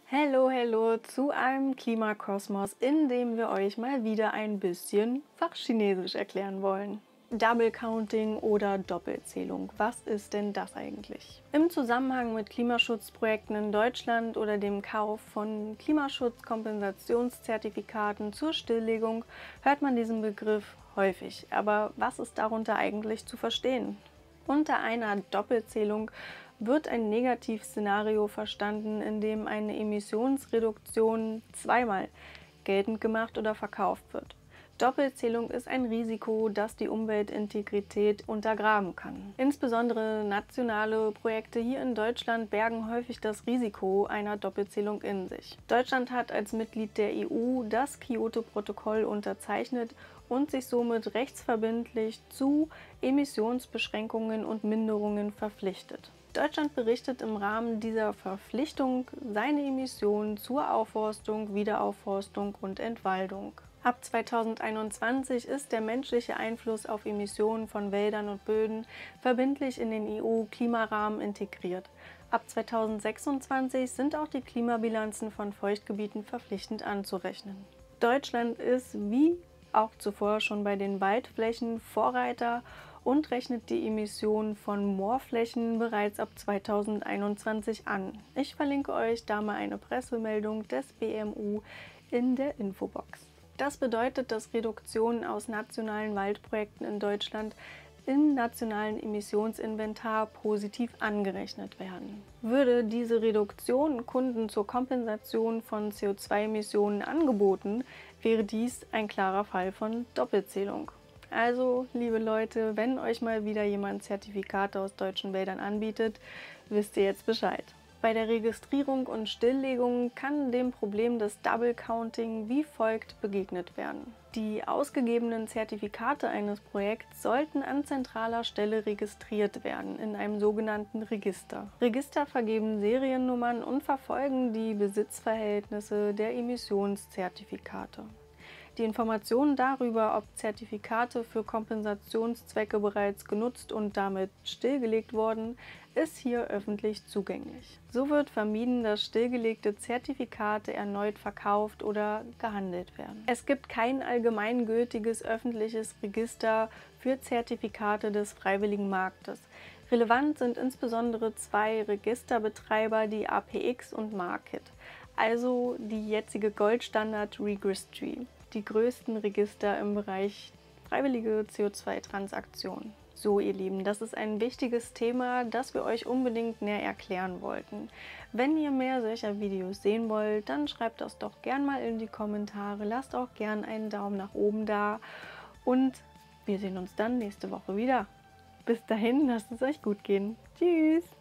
Hallo, hallo zu einem Klimakosmos, in dem wir euch mal wieder ein bisschen Fachchinesisch erklären wollen. Double Counting oder Doppelzählung, was ist denn das eigentlich? Im Zusammenhang mit Klimaschutzprojekten in Deutschland oder dem Kauf von Klimaschutzkompensationszertifikaten zur Stilllegung hört man diesen Begriff häufig. Aber was ist darunter eigentlich zu verstehen? Unter einer Doppelzählung wird ein Negativszenario verstanden, in dem eine Emissionsreduktion zweimal geltend gemacht oder verkauft wird. Doppelzählung ist ein Risiko, das die Umweltintegrität untergraben kann. Insbesondere nationale Projekte hier in Deutschland bergen häufig das Risiko einer Doppelzählung in sich. Deutschland hat als Mitglied der EU das Kyoto-Protokoll unterzeichnet und sich somit rechtsverbindlich zu Emissionsbeschränkungen und Minderungen verpflichtet. Deutschland berichtet im Rahmen dieser Verpflichtung seine Emissionen zur Aufforstung, Wiederaufforstung und Entwaldung. Ab 2021 ist der menschliche Einfluss auf Emissionen von Wäldern und Böden verbindlich in den EU-Klimarahmen integriert. Ab 2026 sind auch die Klimabilanzen von Feuchtgebieten verpflichtend anzurechnen. Deutschland ist wie auch zuvor schon bei den Waldflächen Vorreiter und rechnet die Emissionen von Moorflächen bereits ab 2021 an. Ich verlinke euch da mal eine Pressemeldung des BMU in der Infobox. Das bedeutet, dass Reduktionen aus nationalen Waldprojekten in Deutschland im nationalen Emissionsinventar positiv angerechnet werden. Würde diese Reduktion Kunden zur Kompensation von CO2-Emissionen angeboten, wäre dies ein klarer Fall von Doppelzählung. Also, liebe Leute, wenn euch mal wieder jemand Zertifikate aus deutschen Wäldern anbietet, wisst ihr jetzt Bescheid. Bei der Registrierung und Stilllegung kann dem Problem des Double Counting wie folgt begegnet werden. Die ausgegebenen Zertifikate eines Projekts sollten an zentraler Stelle registriert werden, in einem sogenannten Register. Register vergeben Seriennummern und verfolgen die Besitzverhältnisse der Emissionszertifikate. Die Informationen darüber, ob Zertifikate für Kompensationszwecke bereits genutzt und damit stillgelegt wurden, ist hier öffentlich zugänglich. So wird vermieden, dass stillgelegte Zertifikate erneut verkauft oder gehandelt werden. Es gibt kein allgemeingültiges öffentliches Register für Zertifikate des freiwilligen Marktes. Relevant sind insbesondere zwei Registerbetreiber, die APX und Markit, also die jetzige Goldstandard Registry, die größten Register im Bereich freiwillige CO2-Transaktionen. So, ihr Lieben, das ist ein wichtiges Thema, das wir euch unbedingt näher erklären wollten. Wenn ihr mehr solcher Videos sehen wollt, dann schreibt das doch gern mal in die Kommentare, lasst auch gern einen Daumen nach oben da und wir sehen uns dann nächste Woche wieder. Bis dahin, lasst es euch gut gehen. Tschüss!